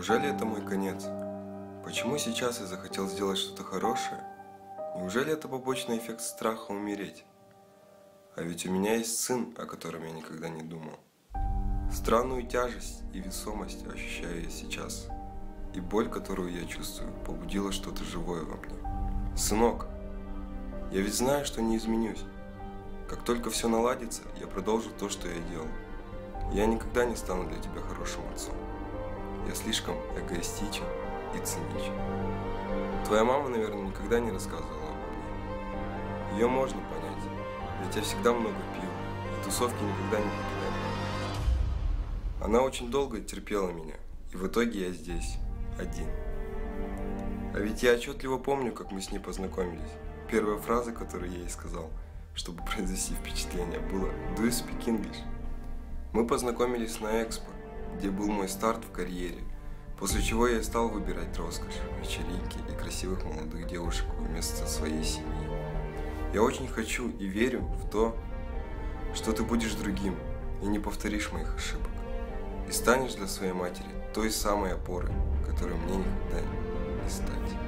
Неужели это мой конец? Почему сейчас я захотел сделать что-то хорошее? Неужели это побочный эффект страха умереть? А ведь у меня есть сын, о котором я никогда не думал. Странную тяжесть и весомость ощущаю я сейчас. И боль, которую я чувствую, побудила что-то живое во мне. Сынок, я ведь знаю, что не изменюсь. Как только все наладится, я продолжу то, что я делал. Я никогда не стану для тебя хорошим отцом. Я слишком эгоистичен и циничен. Твоя мама, наверное, никогда не рассказывала обо мне. Ее можно понять, ведь я всегда много пил, и тусовки никогда не покидал. Она очень долго терпела меня, и в итоге я здесь, один. А ведь я отчетливо помню, как мы с ней познакомились. Первая фраза, которую я ей сказал, чтобы произвести впечатление, была «Do you speak English?». Мы познакомились на Экспо, где был мой старт в карьере, после чего я стал выбирать роскошь, вечеринки и красивых молодых девушек вместо своей семьи. Я очень хочу и верю в то, что ты будешь другим и не повторишь моих ошибок. И станешь для своей матери той самой опорой, которой мне никогда не стать.